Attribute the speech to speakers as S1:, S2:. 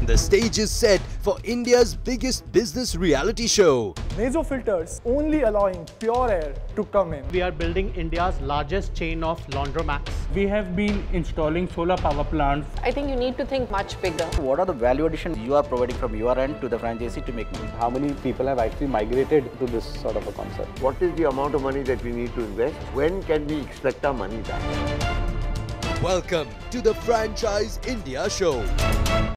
S1: The stage is set for India's biggest business reality show.
S2: Naso filters only allowing pure air to come in.
S3: We are building India's largest chain of laundromats.
S4: We have been installing solar power plants.
S5: I think you need to think much bigger.
S6: What are the value addition you are providing from your end to the franchisee to make money?
S7: How many people have actually migrated to this sort of a concept?
S8: What is the amount of money that we need to invest? When can we expect our money back?
S1: Welcome to the Franchise India show.